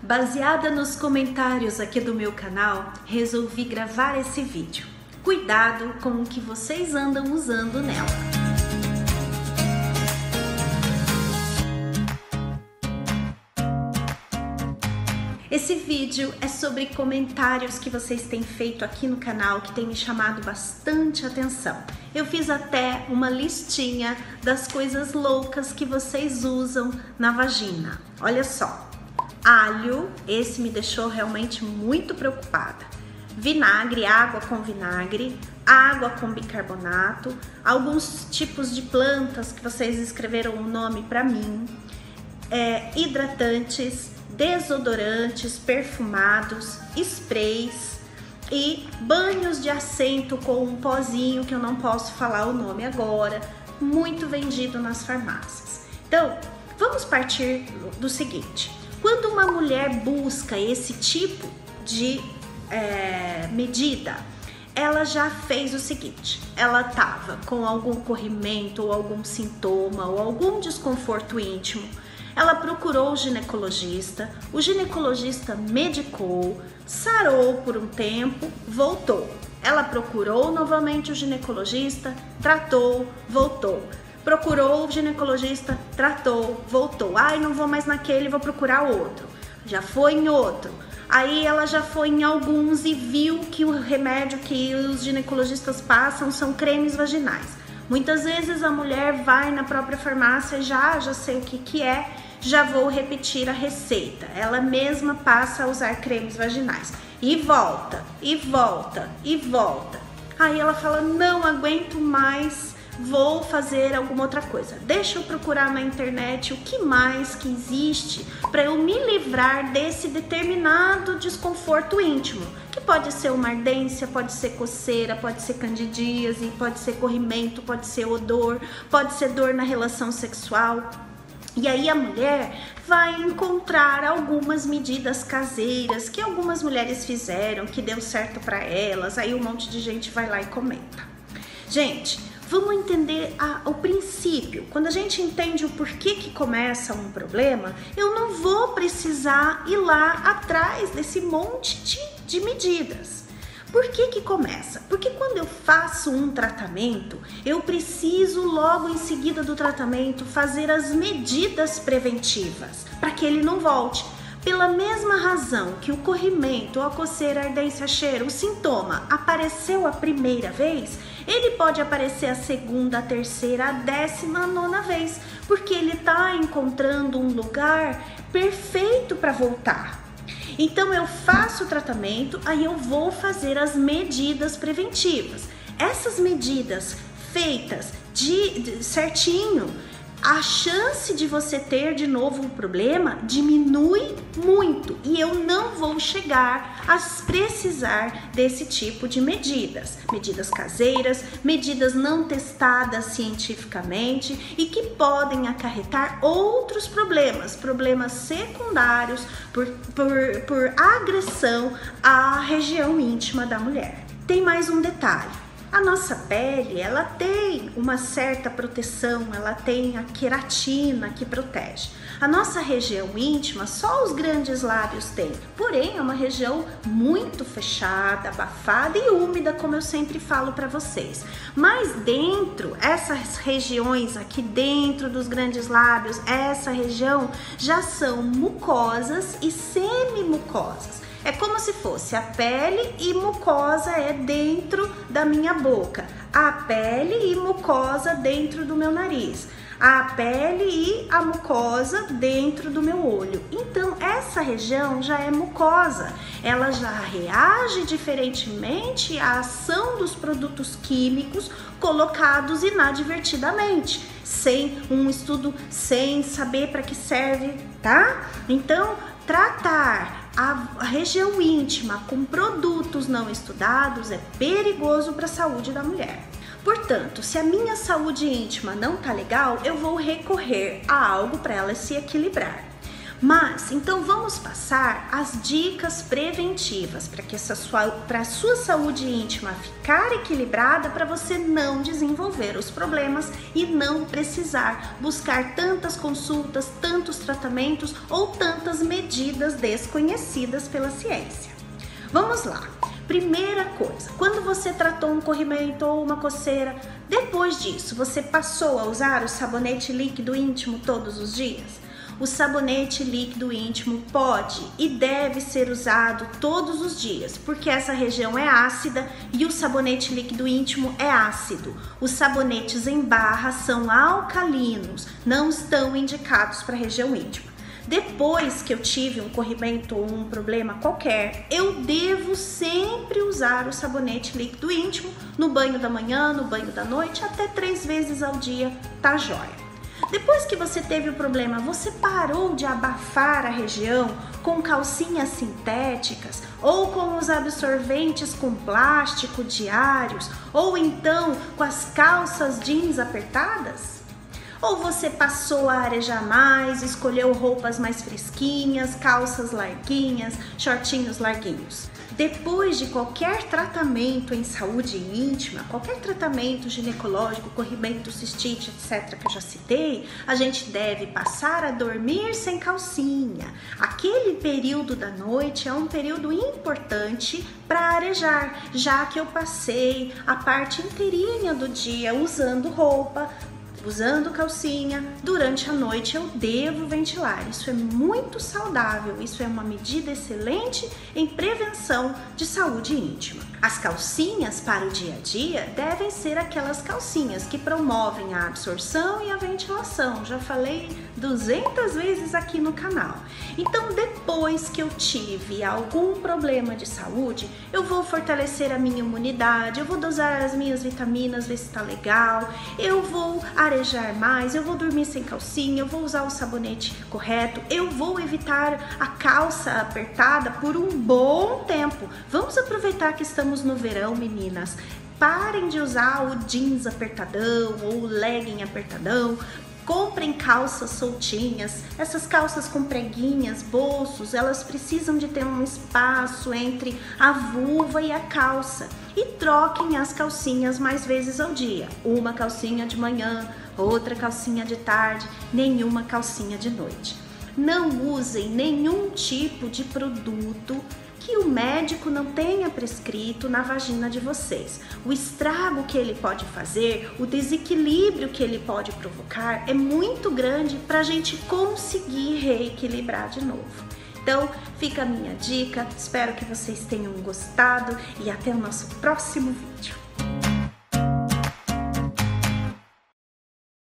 Baseada nos comentários aqui do meu canal, resolvi gravar esse vídeo. Cuidado com o que vocês andam usando nela. Esse vídeo é sobre comentários que vocês têm feito aqui no canal que tem me chamado bastante atenção. Eu fiz até uma listinha das coisas loucas que vocês usam na vagina. Olha só. Alho, esse me deixou realmente muito preocupada. Vinagre, água com vinagre, água com bicarbonato, alguns tipos de plantas que vocês escreveram o nome para mim, hidratantes, desodorantes, perfumados, sprays e banhos de assento com um pozinho que eu não posso falar o nome agora, muito vendido nas farmácias. Então, vamos partir do seguinte. Quando uma mulher busca esse tipo de medida, ela já fez o seguinte: ela estava com algum corrimento ou algum sintoma ou algum desconforto íntimo, ela procurou o ginecologista medicou, sarou por um tempo, voltou. Ela procurou novamente o ginecologista, tratou, voltou. Procurou o ginecologista, tratou, voltou. Ai, não vou mais naquele, vou procurar outro. Já foi em outro. Aí ela já foi em alguns e viu que o remédio que os ginecologistas passam são cremes vaginais. Muitas vezes a mulher vai na própria farmácia, já sei o que é, já vou repetir a receita. Ela mesma passa a usar cremes vaginais. E volta, e volta, e volta. Aí ela fala, não aguento mais, vou fazer alguma outra coisa. Deixa eu procurar na internet o que mais que existe para eu me livrar desse determinado desconforto íntimo, que pode ser uma ardência, pode ser coceira, pode ser candidíase, pode ser corrimento, pode ser odor, pode ser dor na relação sexual. E aí a mulher vai encontrar algumas medidas caseiras que algumas mulheres fizeram, que deu certo para elas, aí um monte de gente vai lá e comenta. Gente, vamos entender o princípio. Quando a gente entende o porquê que começa um problema, eu não vou precisar ir lá atrás desse monte de medidas. Por que começa? Porque quando eu faço um tratamento, eu preciso logo em seguida do tratamento fazer as medidas preventivas para que ele não volte. Pela mesma razão que o corrimento, a coceira, a ardência, cheiro, o sintoma apareceu a primeira vez, ele pode aparecer a segunda, a terceira, a 19ª vez, porque ele está encontrando um lugar perfeito para voltar. Então eu faço o tratamento, aí eu vou fazer as medidas preventivas. Essas medidas feitas certinho, a chance de você ter de novo um problema diminui muito e eu não vou chegar a precisar desse tipo de medidas. Medidas caseiras, medidas não testadas cientificamente e que podem acarretar outros problemas secundários por agressão à região íntima da mulher. Tem mais um detalhe. A nossa pele, ela tem uma certa proteção, ela tem a queratina que protege. A nossa região íntima, só os grandes lábios têm, porém é uma região muito fechada, abafada e úmida, como eu sempre falo para vocês. Mas dentro, essas regiões aqui dentro dos grandes lábios, essa região já são mucosas e semi-mucosas. É como se fosse a pele e mucosa é dentro da minha boca, a pele e mucosa dentro do meu nariz, a pele e a mucosa dentro do meu olho. Então essa região já é mucosa, ela já reage diferentemente à ação dos produtos químicos colocados inadvertidamente, sem um estudo, sem saber para que serve, tá? Então tratar a região íntima com produtos não estudados é perigoso para a saúde da mulher. Portanto, se a minha saúde íntima não tá legal, eu vou recorrer a algo para ela se equilibrar. Mas, então vamos passar as dicas preventivas para a sua saúde íntima ficar equilibrada, para você não desenvolver os problemas e não precisar buscar tantas consultas, tantos tratamentos ou tantas medidas desconhecidas pela ciência. Vamos lá. Primeira coisa, quando você tratou um corrimento ou uma coceira, depois disso você passou a usar o sabonete líquido íntimo todos os dias? O sabonete líquido íntimo pode e deve ser usado todos os dias, porque essa região é ácida e o sabonete líquido íntimo é ácido. Os sabonetes em barra são alcalinos, não estão indicados para a região íntima. Depois que eu tive um corrimento ou um problema qualquer, eu devo sempre usar o sabonete líquido íntimo no banho da manhã, no banho da noite, até 3 vezes ao dia, tá jóia. Depois que você teve o problema, você parou de abafar a região com calcinhas sintéticas ou com os absorventes com plástico diários ou então com as calças jeans apertadas? Ou você passou a arejar mais, escolheu roupas mais fresquinhas, calças larguinhas, shortinhos larguinhos? Depois de qualquer tratamento em saúde íntima, qualquer tratamento ginecológico, corrimento, cistite, etc., que eu já citei, a gente deve passar a dormir sem calcinha. Aquele período da noite é um período importante para arejar, já que eu passei a parte inteirinha do dia usando roupa, usando calcinha, durante a noite eu devo ventilar. Isso é muito saudável, isso é uma medida excelente em prevenção de saúde íntima. As calcinhas para o dia a dia devem ser aquelas calcinhas que promovem a absorção e a ventilação. Já falei 200 vezes aqui no canal. Então, depois que eu tive algum problema de saúde, eu vou fortalecer a minha imunidade, eu vou dosar as minhas vitaminas, ver se tá legal, eu vou arejar mais, eu vou dormir sem calcinha, eu vou usar o sabonete correto, eu vou evitar a calça apertada por um bom tempo. Vamos aproveitar que estamos no verão, meninas. Parem de usar o jeans apertadão ou o legging apertadão. Comprem calças soltinhas, essas calças com preguinhas, bolsos, elas precisam de ter um espaço entre a vulva e a calça. E troquem as calcinhas mais vezes ao dia. Uma calcinha de manhã, outra calcinha de tarde, nenhuma calcinha de noite. Não usem nenhum tipo de produto que o médico não tenha prescrito na vagina de vocês. O estrago que ele pode fazer, o desequilíbrio que ele pode provocar é muito grande para a gente conseguir reequilibrar de novo. Então, fica a minha dica, espero que vocês tenham gostado e até o nosso próximo vídeo.